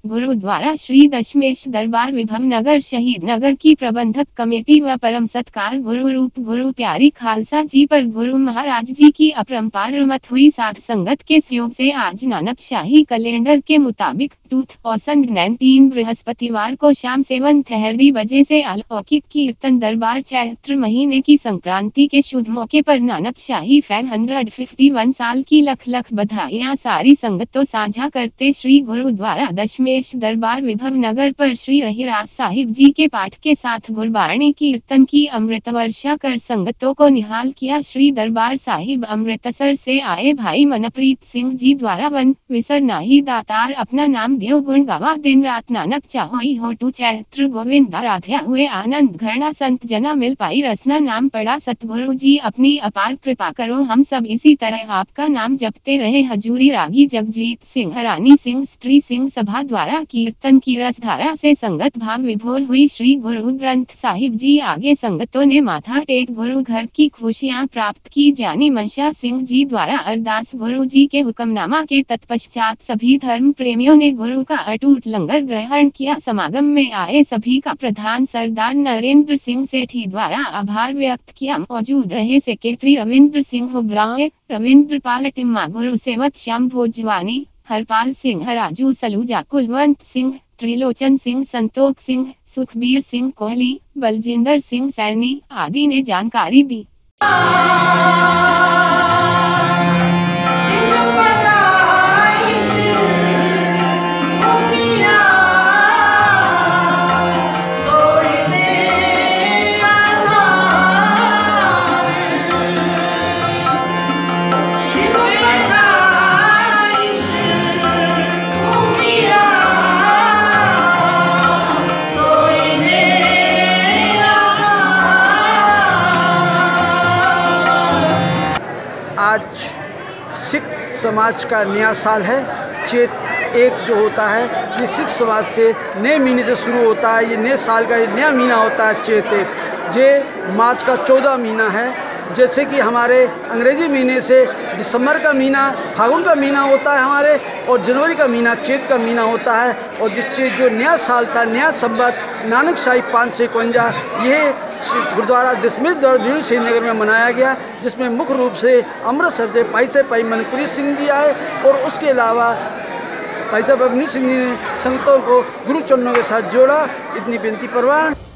गुरुद्वारा श्री दशमेश दरबार विभव नगर शहीद नगर की प्रबंधक कमेटी व परम सत्कार गुरु रूप गुरु प्यारी खालसा जी पर गुरु महाराज जी की अपरंपार रहमत हुई। साध संगत के सहयोग से आज नानक शाही कैलेंडर के मुताबिक 2019 बृहस्पतिवार को शाम 7:30 बजे से अलौकिक कीर्तन दरबार चैत्र महीने की संक्रांति के शुभ मौके पर नानक शाही 551 साल की लख लख बधाइयां सारी संगतों साझा करते श्री गुरुद्वारा दशमेश दरबार विभव नगर पर श्री रहीराज साहिब जी के पाठ के साथ गुरबाणी कीर्तन की अमृत वर्षा कर संगतों को निहाल किया। श्री दरबार साहिब अमृतसर से आए भाई मनप्रीत सिंह जी द्वारा वन विसर नाही दातार अपना नाम देव गुण गावा दिन रात नानक चाहोई हो टू चैत्र गोविंद आराध्या हुए आनंद घरना संत जना मिल पाई रसना नाम पड़ा सतगुरु जी अपनी अपार कृपा करो हम सब इसी तरह आपका नाम जपते रहे। हजूरी रागी जगजीत सिंह रानी सिंह स्त्री सिंह सभा द्वारा कीर्तन की रसधारा से संगत भाव विभोर हुई। श्री गुरु ग्रंथ साहिब जी आगे संगतों ने माथा टेक गुरु घर की खुशियां प्राप्त की। जानी मनशा सिंह जी द्वारा अरदास गुरु जी के हुक्मनामा के तत्पश्चात सभी धर्म प्रेमियों ने गुरु का अटूट लंगर ग्रहण किया। समागम में आए सभी का प्रधान सरदार नरेंद्र सिंह सेठी द्वारा आभार व्यक्त किया। मौजूद रहे सेक्रेटरी रविंद्र सिंह हुब्राए रविंद्र पाल टिम्मा गुरु सेवक श्याम भोजवानी हरपाल सिंह राजू सलूजा कुलवंत सिंह त्रिलोचन सिंह संतोख सिंह सुखबीर सिंह कोहली बलजिंदर सिंह सैनी आदि ने जानकारी दी। आज सिख समाज का नया साल है। चेत एक जो होता है ये सिख समाज से नए महीने से शुरू होता है। ये नए साल का नया महीना होता है चेत एक। ये मार्च का 14 महीना है। जैसे कि हमारे अंग्रेजी महीने से दिसंबर का महीना फागुन का महीना होता है हमारे, और जनवरी का महीना चेत का महीना होता है। और जिससे जो नया साल था नया संवत नानक शाही 551 ये गुरुद्वारा दशमेश दरबार श्रीनगर में मनाया गया, जिसमें मुख्य रूप से अमृतसर से भाई मनप्रीत सिंह जी आए और उसके अलावा भाई साहब अवनीश सिंह जी ने संगतों को गुरु चरणों के साथ जोड़ा। इतनी बेनती परवान।